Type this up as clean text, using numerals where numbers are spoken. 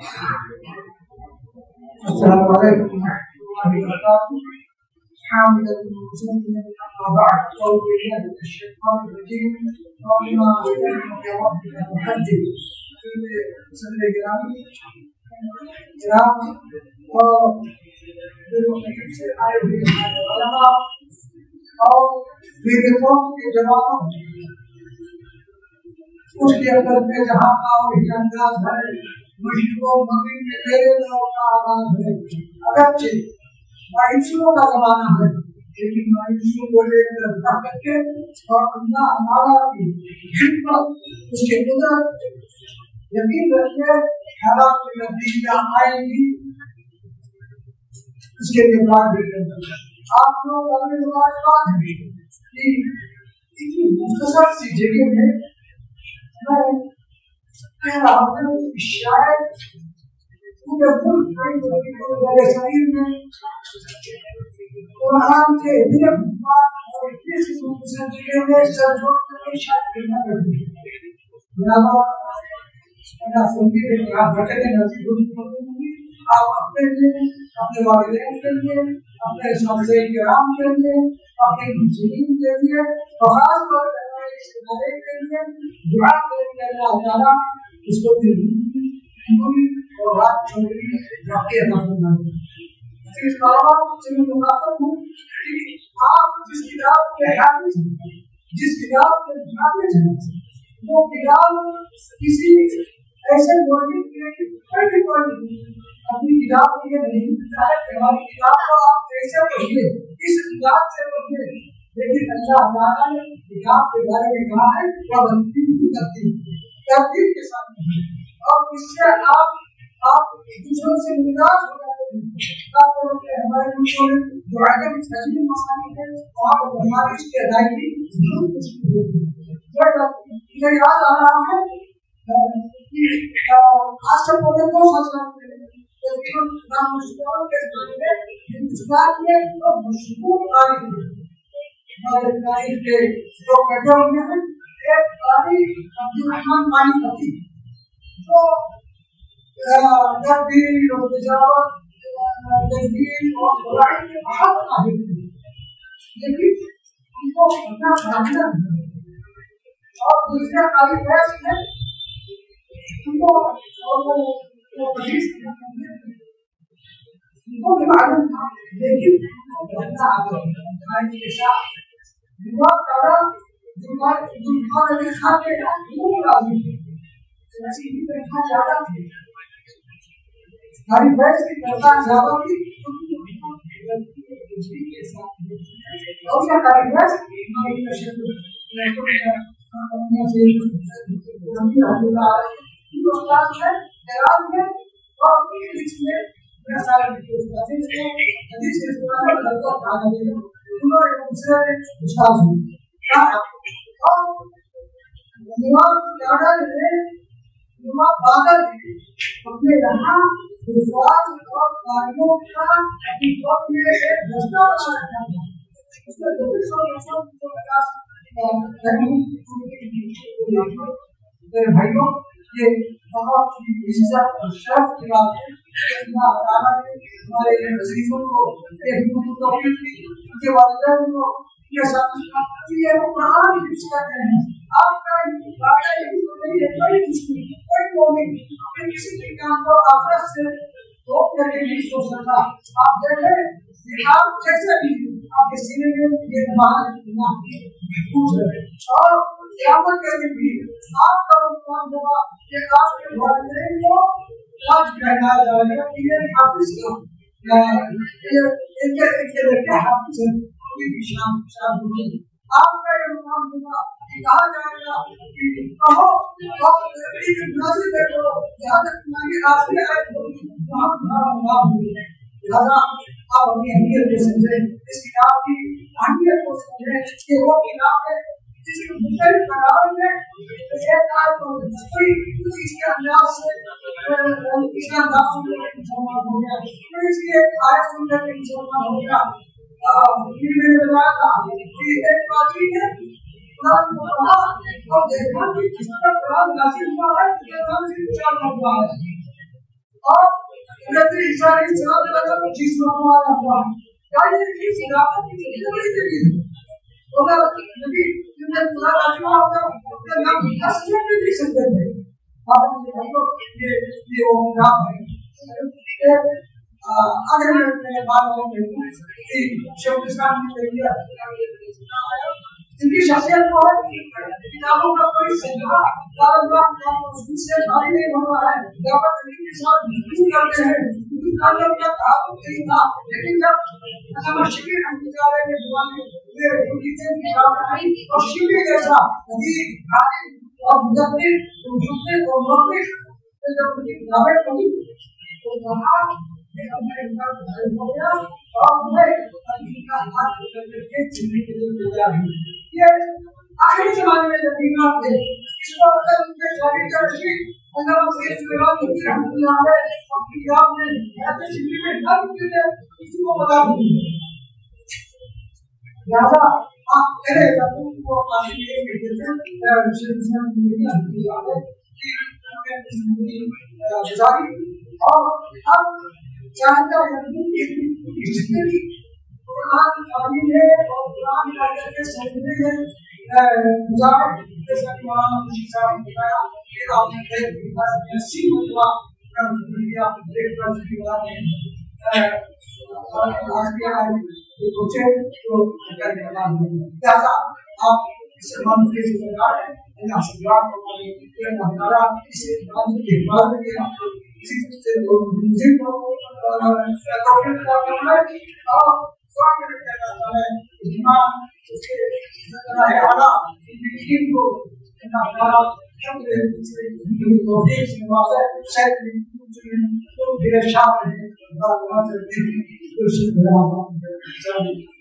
السلام عليكم ورحمة الله وبركاته. حامدا ومسلما وبعد أعوذ بالله من الشيطان الرجيم. وبما بينهم بربك محدد سنة جرامي جرام سے آئے ہوئے علماء اور ویدوں کے جواب اس کے اندر میں جہاں اور انداز ہے مشکلوں مغرب میں میرے دور کا آغاز ہے. اگرچہ مایوسیوں کا زمانہ ہے لیکن مایوسیوں کو لے کر رکھ کر کے اور اللہ تعالیٰ کی خدمت اس کے قدرت یقین رکھیے حالات میں تبدیلیاں آئیں گی. اس کے لیے بات بھی کرنا آپ لوگ اپنے بات ہے کہ اتنی مختصر سی جگہ میں میں کہہ رہا ہوں کہ شاید پورے ملک میرے شریر میں قرآن کے اتنے بات اور اتنے سی مختصر جگہ میں سر جوڑ کر شاید کرنا کرتی لہٰذا میرا سنگی ہے آپ بچے نصیب آپ اپنے لیے اپنے والدین کے لیے اپنے ساتھی کرام کے لیے اپنے مسلمین کے لیے اور خاص طور پر اس ادارے کے لیے دعا کریں کہ اللہ تعالیٰ اس کو بھی اور رات چھوڑی واقعی عطا فرمائے. اس کاروبار سے میں مخاطب ہوں کہ آپ جس کتاب کے حافظ ہیں جس کتاب کے حافظ ہیں وہ کتاب کسی ایسے موجود کی اپنی کتاب کے لیے نہیں چاہے کہ ہماری کتاب کو آپ کیسے پڑھیے کس انداز سے پڑھیے لیکن اللہ تعالیٰ نے کتاب کے بارے میں کہا ہے ترتیب کے ساتھ اور اس سے آپ دوسروں سے مزاج ہو جاتے ہیں. ہمارے ملکوں میں جو عدم تجمیل مسائل ہے وہاں پر ہماری اس کی ادائیگی ضرور مشکل ہوتی ہے. مجھے یاد آ رہا ہے آج سے پہلے 2 سال پہلے ہندوستان کے بارے میں ہندوستان میں مشہور قاری تھے تاریخ کے جو بیٹھے ہوئے ہیں. ایک قاری عبدالرحمن پانی پتی جو تدبیر اور تجارت تجویز اور برائی کے بہت ماہر تھے لیکن ان کو اتنا جاننا نہیں اور دوسرے قاری ایسے ہیں ان کو بھی معلوم تھا لیکن اپنے یہاں وفاق اور کاریوں کا حقیقت میں دستہ بنا رکھا تھا. اس میں 250 میرے بھائیوں یہ بہت ہی عزت اور شرف کی بات ہے کہ اللہ تعالیٰ نے ہمارے وظیفوں کو توفیق دی ان کے والدین کو یہ سب یہ قرآن کی حفظ ہیں. آپ کا کوئی مومن اپنے کسی بھی کام کو آخرت سے روک کر کے نہیں سوچ سکتا. آپ دیکھیں کہ آپ جیسے بھی آپ کے سینے میں یہ محفوظ ہے اور قیامت کے دن بھی آپ کا کام ہوگا کہ آپ کے والدین کو آج پہنایا جائے گا کہ یہ حافظ کا یہ حافظ ہے شام ہوگی. آپ کا یہ مقام ہوگا کہ کہا جائے گا کہ کہو نازل کرو یہاں تک تمہاری آخری آیت ہوگی وہاں تمہارا مقام ہوگا. لہٰذا آپ اپنی اہمیت کو سمجھیں اس کتاب کی اہمیت کو سمجھیں کہ وہ کتاب ہے جس کے مختلف مقام میں ایک آیت کو کوئی اس کے انداز سے اس کے انداز سے مسلمان ہو گیا کوئی اس کی ایک آیت سن کر کے مسلمان ہو گیا. میں نے بتایا تھا کہ ایک پادری نے قرآن کو پڑھا اور دیکھا کہ کس طرح قرآن نازل ہوا ہے قرآن سے اچھا ہوا ہے اور حضرت عیسیٰ علیہ السلام کو چیز فرمایا ہوا ہے کیا یہ چیز خلافت کی سب سے بڑی چیز ہے اگر نبی جنہیں خدا راجمہ ہوگا اپنے نام اصلاً بھی نہیں سکتے تھے آپ نے یہ وہ نام ہے اگر میں بات کروں شیخ الاسلام نے کہا ان کی شخصیت کو کتابوں کا کوئی سجدہ سے خالی نہیں ہونا ہے دعوت کے ساتھ مشکل کرتے ہیں اللہ کا تعلق نہیں تھا لیکن جب علامہ شبیر رحمۃ اللہ علیہ کے زمانے میں یہ کتاب آئی اور شبیر جیسا حدیث عالم اور مدبر مفسر اور محدث جب ان کی کتابیں پڑھی تو کہا کہ ہمیں ان کا ظاہر ہو گیا اور ہمیں ان کا ہاتھ پکڑ کے زندگی کے لیے تیار ہے یہ آخری زمانے میں جب ایمان تھے اس کو اگر ان کے شاگرد رشید اللہ وزیر سلیمان مفتی رحمۃ اللہ علیہ اپنی کتاب میں حیات شبیر میں ہر چیزیں کسی کو بتا دی لہٰذا آپ کہہ جب ان کو اپنے لیے کہتے ہیں شیخ الاسلام کی یاد ہے کہ ہمیں زندگی گزاری اور اب چاہتا ہے کہ جتنے بھی قرآن تعلیم ہے اور قرآن کے سمجھنے میں گزار جیسا کہ مولانا خوشی صاحب نے بتایا کہ آپ نے 80 مرتبہ کیا ایک طرف کی بات ہے آج کے آئے یہ سوچے تو کرنے والا لہٰذا آپ اس سے معلوم سے سرکار ہے اللہ سے دعا کروانے کہ اللہ تعالیٰ اس عبادت کی حفاظت کے اسی سے منزل کو توفیق عطا فرمائے اور سوال کرتا ہے ایمان اس کے ذرائع اعلیٰ ان کو اللہ تعالیٰ شکر سے توفیق سے نوازے شاید میرے شاپ ہے اللہ تعالیٰ سے